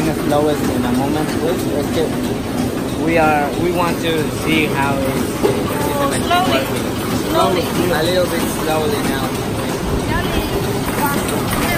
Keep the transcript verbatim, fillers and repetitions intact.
gonna slow it in a moment, please. Let's get, we are we want to see how it's, it's Oh, slowly. Slowly. a little bit slowly now. Slowly.